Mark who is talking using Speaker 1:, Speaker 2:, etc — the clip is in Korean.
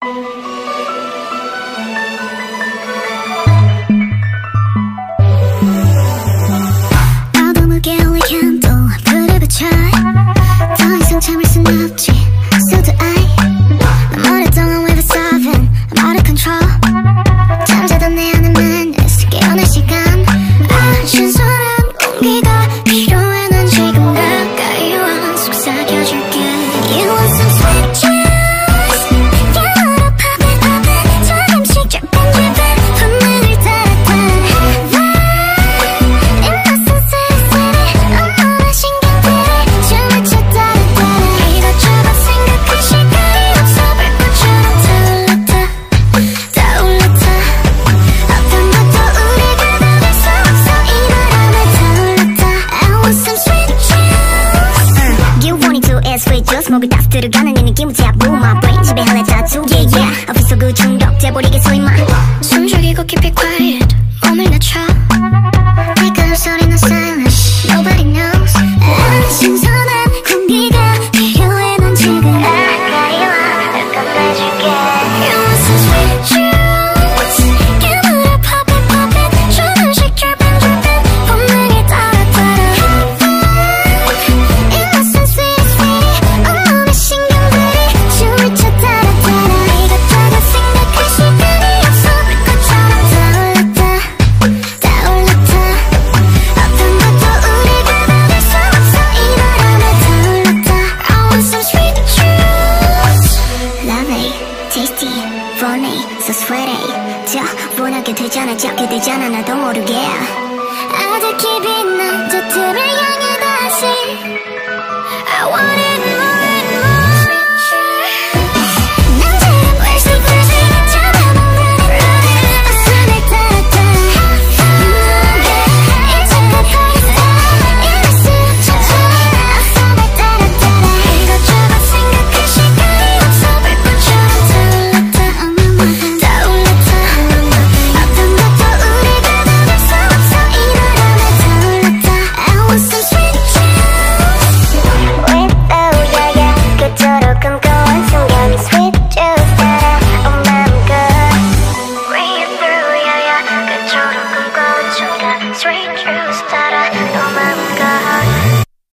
Speaker 1: 어둠을 깨울 캔도 불을 붙여 더 이상 참을 순 없지 So do I 오랫동안 we've been solving I'm out of control 잠자던 내 안에 madness 깨어날 시간 신선한 공기가 필요해 난 지금 가까이 와 속삭여줄게 You want some sweet juice 깨물어 pop it pop it 조금씩 drippin' 분명을 따라 Innocent sweet sweetie 온몸의 신경들이 춤을 춰 따라 이것저것 생각할 시간이 없어 불꽃처럼 타올랐다 타올랐다 어떤 것도 우리가 막을 수 없어 이 바람에 타올랐다 I want some sweet juice You want it to add sweet juice 목을 딱 들어가는 이 느낌 tap boom my brain 지배할래 tattoo yeah yeah 어필 속으로 중독돼버리게 소리만 숨 죽이고 keep it quiet 몸을 낮춰 내가 소리는 silence Nobody knows 신선한 공기가 필요해 넌 지금 가까이 와 날 건네줄게 You want some sweet juice 깨물어 pop it pop it 조금씩 drippin' drippin' 본능에 따라 Innocent sweet sweetie 온몸의 신경들이 춤을 춰 따라 이것저것 생각할 시간이 없어 불꽃처럼 타올랐다 타올랐다 어떤 것도 우리가 막을 수 없어 이 바람에 타올랐다 I want some sweet juice Lovely, tasty, funny, so sweaty 더 원하게 되잖아 잡게 되잖아 나도 모르게 아득히 빛난 저 틈을 향해 다시 I want it